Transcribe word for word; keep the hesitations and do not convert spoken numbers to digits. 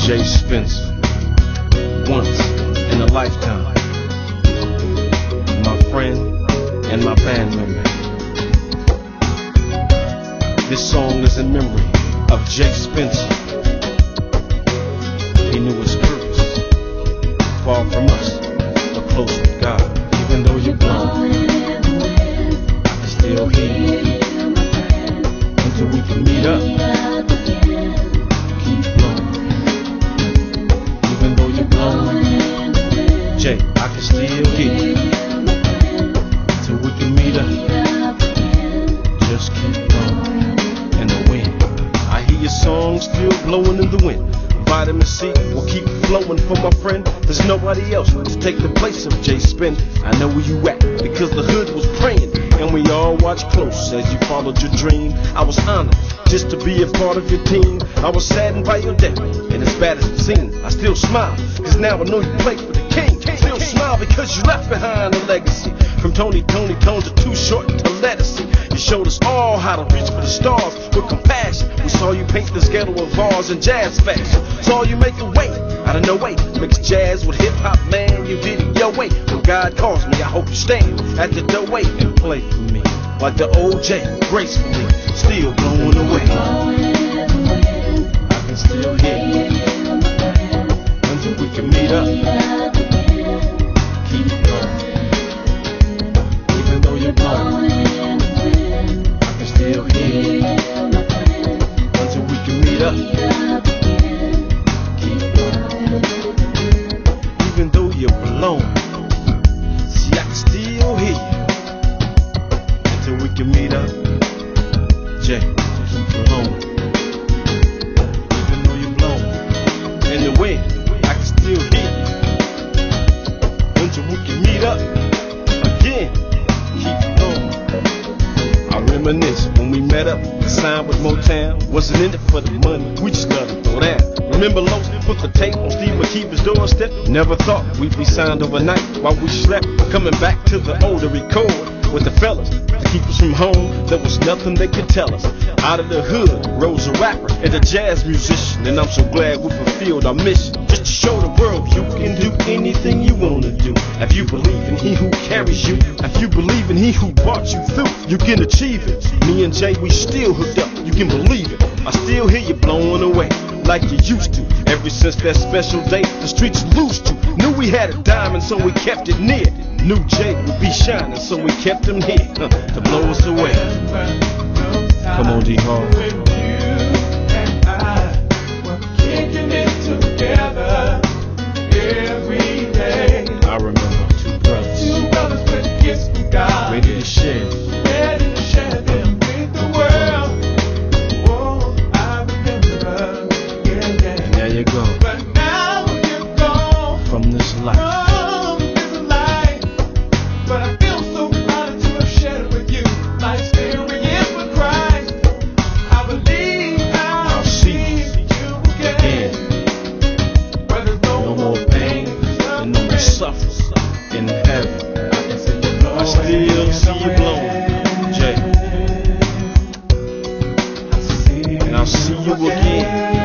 J. Spencer, once in a lifetime, my friend and my band member. This song is in memory of J. Spencer. He knew his purpose, far from us, but close with God. Even though you're gone, I can still hear you. Until we can meet up, keep blowing. Even though you're gone, Jay, I can still hear you. Until we can meet up, just keep blowing in the wind. I hear your song still blowing in the wind. Vitamin C will keep flowing for my friend. There's nobody else to take the place of J. Spen. I know where you at because the hood was praying, and we all watched close as you followed your dream. I was honored just to be a part of your team. I was saddened by your death, and as bad as it seemed, I still smile because now I know you played for the king. Still smile because you left behind a legacy. From Tony, Tony, Tones to Too Short to Lettucey. You showed us all how to reach for the stars with compassion. We saw you paint this ghetto of bars and jazz fashion. Saw you make a way out of no way. Mix jazz with hip hop, man. You did it your way. When God calls me, I hope you stand at the doorway and play for me like the old J, gracefully, still blowing away. I can still hear you until we can meet up. Keep going, even though you're gone. I can still hear you until we can meet up. Keep going, even though you're blown. See, I can still hear you until we can meet up. Jay, keep blowing, even though you're blown in the wind. I can still hear you until we can meet up again. Keep blowing. I reminisce when we met up, signed with Motown. Wasn't in it for the money, we just love to throw down. Remember Los put the tape on Steve McKeever's doorstep? Never thought we'd be signed overnight while we slept. Coming back to the older record with the fellas to keep us from home. There was nothing they could tell us. Out of the hood rose a rapper and a jazz musician, and I'm so glad we fulfilled our mission. Just to show the world you can do anything you wanna do. If you believe in He who carries you, if you believe in He who brought you through, you can achieve it. Me and Jay, we still hooked up, you can believe it. I still hear you blowing away like you used to. Ever since that special day, the streets lose you. Knew we had a diamond, so we kept it near. Knew Jay would be shining, so we kept him here uh, to blow us away. Come on, D-Hall. When you and I were kicking it together every day. I remember two brothers, Two brothers with gifts from God, ready to share. ready to share them with the world. Oh, I remember, yeah, yeah. And there you go, But now you're gone from this life. from this life. But I feel so proud to have shared it with you. Life's experience with Christ. I believe I'll, I'll see see you again. Where there's no, No more pain and no more suffering in heaven. I still see you blowing, Jay, and I'll see you again.